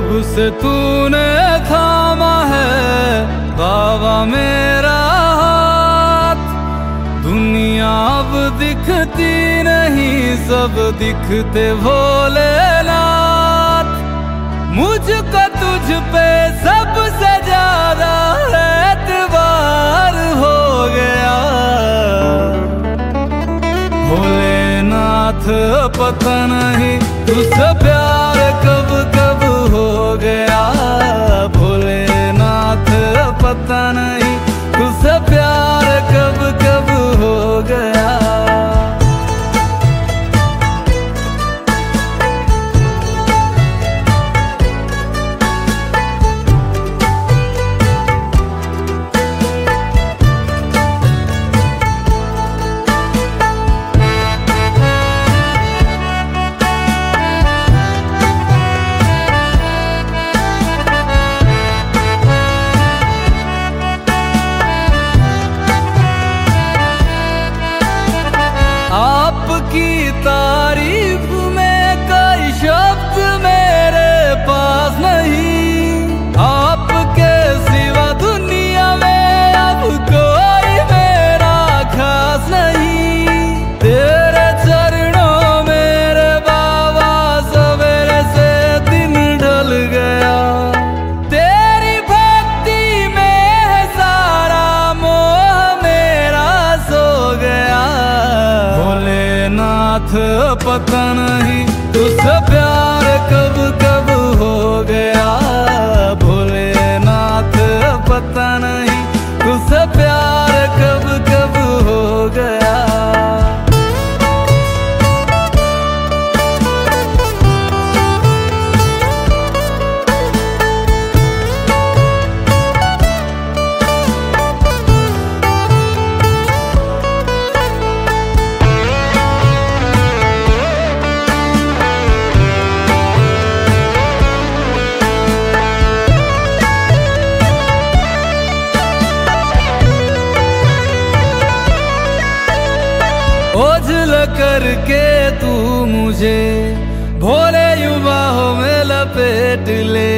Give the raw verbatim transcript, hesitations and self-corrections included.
जब से तूने थामा है बाबा मेरा हाथ, दुनिया अब दिखती नहीं, सब दिखते भोलेनाथ। मुझको तुझ पे सबसे ज्यादा एतबार हो गया भोलेनाथ। पता नहीं तुझसे प्यार कब कब हो गया भोलेनाथ। पता नहीं तुझसे प्यार कब कब हो गया। आपकी तारीफ में कोई शब्द मेरे पास नहीं, आपके सिवा दुनिया में अब कोई मेरा खास नहीं। तेरे चरणों मेरे बाबा सवेरे से दिन ढल गया, तेरी भक्ति में है सारा मोह मेरा सो गया भोलेनाथ। पता नहीं तुझसे प्यार कब कब हो गया भोलेनाथ। पता नहीं तुझसे प्यार कब कब हो गया। ओझल करके तू मुझे भोले युवाओं में लपेट ले,